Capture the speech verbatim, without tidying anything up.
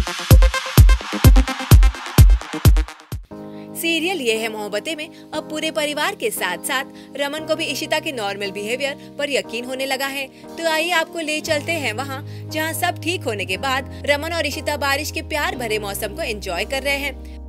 Serial ये है मोहब्बतें में अब पूरे परिवार के साथ साथ रमन को भी इशिता के नॉर्मल बिहेवियर पर यकीन होने लगा है। तो आइए आपको ले चलते हैं वहां जहां सब ठीक होने के बाद रमन और इशिता बारिश के प्यार भरे मौसम को एंजॉय कर रहे हैं।